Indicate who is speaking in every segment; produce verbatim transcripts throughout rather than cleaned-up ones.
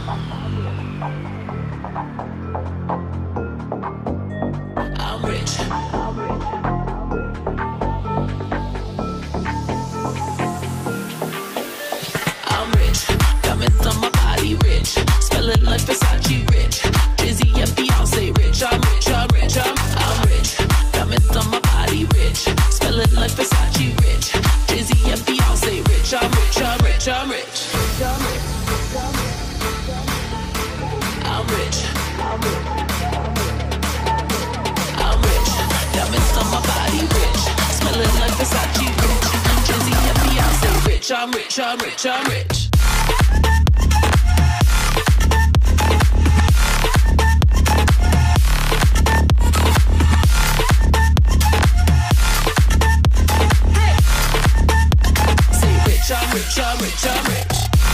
Speaker 1: I'm rich, I'm rich, I'm rich. Hey. Say rich, I'm rich, I'm rich, I'm rich.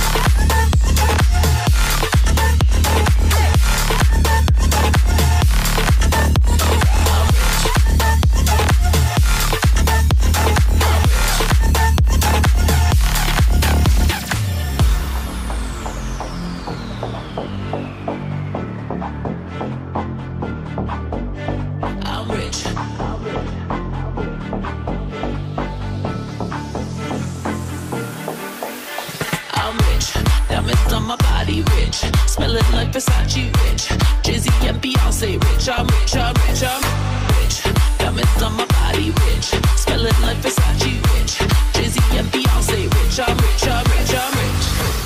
Speaker 1: Versace rich, Jay-Z and Beyonce rich. I'm rich, I'm rich, I'm rich. Diamonds on my body rich, smelling like Versace rich, Jay-Z and Beyonce rich. I'm rich, I'm rich, I'm rich.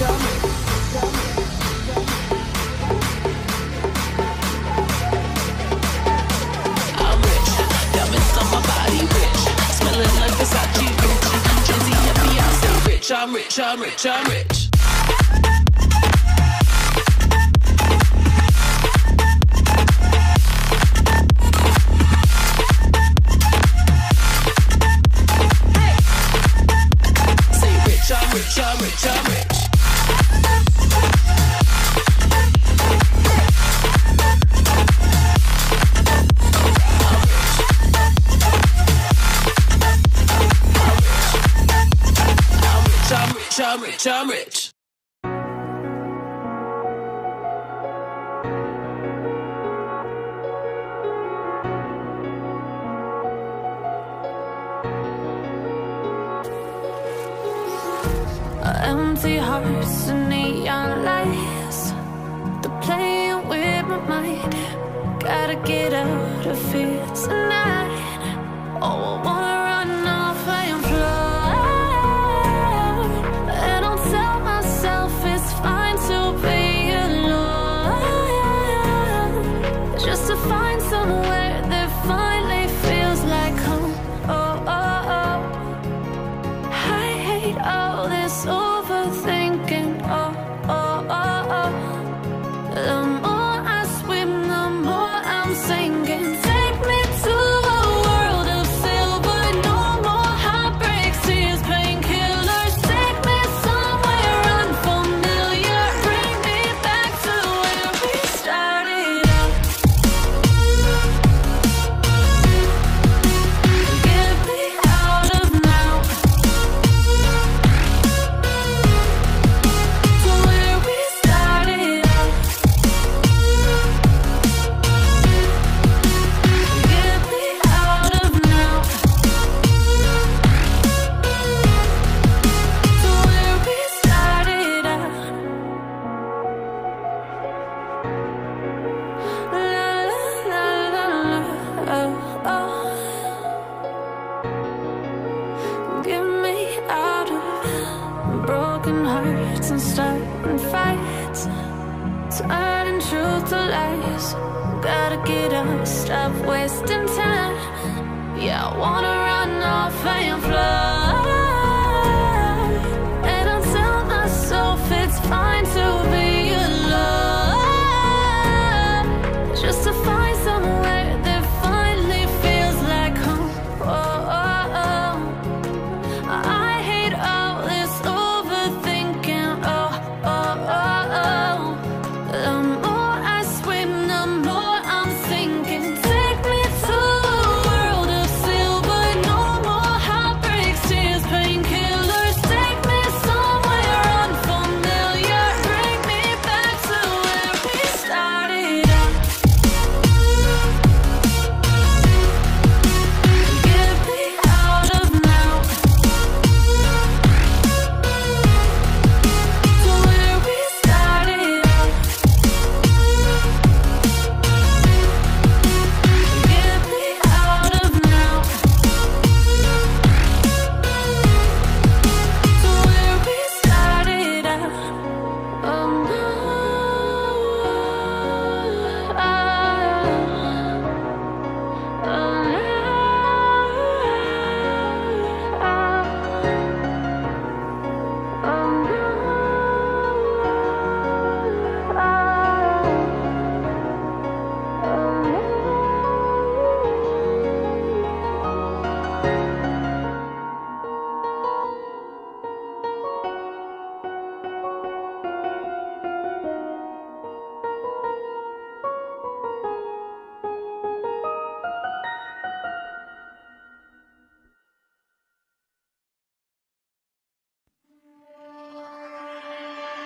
Speaker 1: I'm rich, diamonds on my body rich, smelling like Versace rich, Jay-Z and Beyonce rich. I'm rich, I'm rich, I'm rich. I'm rich, I'm rich, I'm rich. I'm rich, I'm rich, I'm rich.
Speaker 2: Empty hearts and neon lights, they're playing with my mind. Gotta get out of here tonight. Oh, I wanna run off and fly, and I'll tell myself it's fine to be alone, just to find somewhere that finally feels like home. Oh, oh, oh. I hate all this overthinking. Oh, oh, oh, oh. The more I swim, the more I'm sinking. Take me to a world of silver. No more heartbreaks, tears, painkillers. Take me somewhere unfamiliar. Bring me back to where we started out. Get me out of now, to where we started out. Get me out of now, to where we started out. La la la la la, oh, oh. Get me out of broken hearts and starting fights, turning truth to lies. Gotta get up, stop wasting time. Yeah, I wanna run off and fly, and I'll tell myself it's fine to be alone, just to find somewhere that finally feels like home. Oh, oh, oh. I hate all this overthinking. Oh, oh, oh, oh. The more I swim, the more I'm sinking. Take me to a world of silver. No more heartbreaks, tears,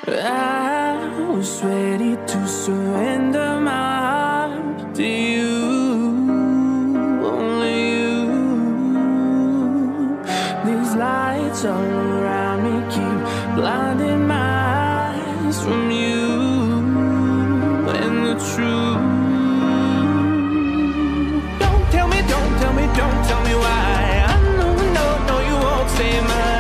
Speaker 1: I was ready to surrender my heart to you, only you. These lights all around me keep blinding my eyes from you and the truth. Don't tell me, don't tell me, don't tell me why. I know, no, no, you won't save my life.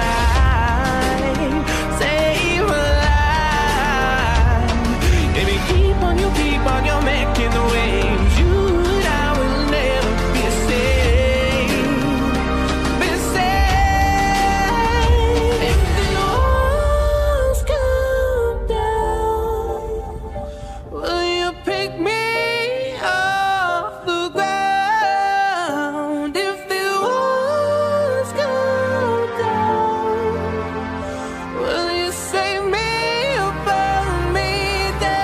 Speaker 1: You're making the waves. You and I will never be safe, be safe. If the walls come down, will you pick me off the ground? If the walls come down, will you save me or burn me down?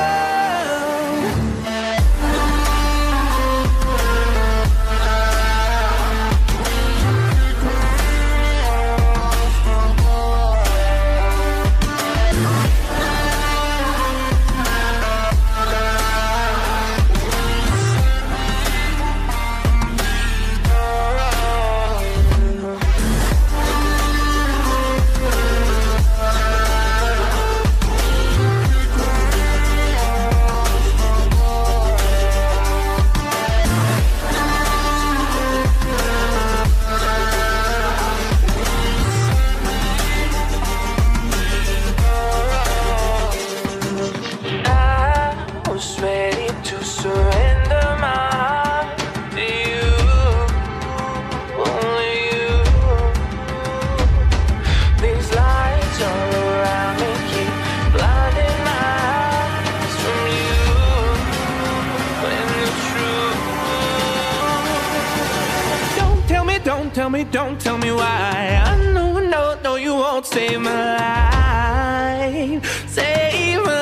Speaker 1: Tell me, don't tell me why. I know, no, no, you won't save my life. Save my